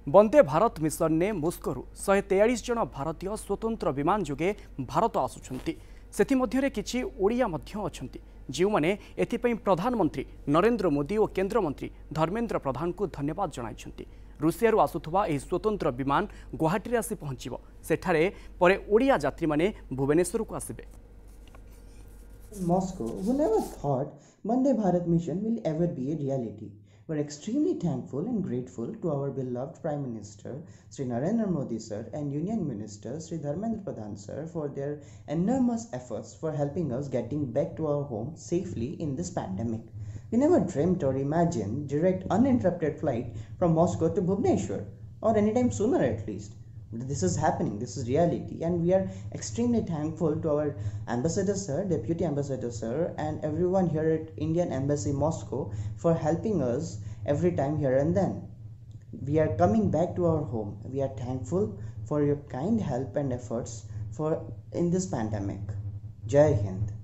Vande Bharat mission ने मस्को 143 जन भारतीय स्वतंत्र विमान जोगे भारत आसुछंती। सेथिमध्यरे किछि ओडिया मध्य अछंती जो माने एथिपई प्रधानमंत्री नरेंद्र मोदी और केंद्र मंत्री धर्मेंद्र प्रधान को धन्यवाद जणाइछंती। रुषिया आसुथुवा एही स्वतंत्र विमान गुवाहाटी आसी पहुंचिबो। सेठारे परे ओडिया यात्री माने भुवनेश्वर को आसिबे। Moscow, who never thought Vande Bharat mission will ever be a reality. We're extremely thankful and grateful to our beloved Prime Minister Sri Narendra Modi sir and Union Minister Sri Dharmendra Pradhan sir for their enormous efforts for helping us getting back to our home safely in this pandemic. We never dreamt or imagined direct uninterrupted flight from Moscow to Bhubaneswar, or anytime sooner at least. This is happening, this is reality, and we are extremely thankful to our ambassador sir, deputy ambassador sir, and everyone here at Indian Embassy Moscow for helping us every time here and then. We are coming back to our home. We are thankful for your kind help and efforts in this pandemic. Jai Hind.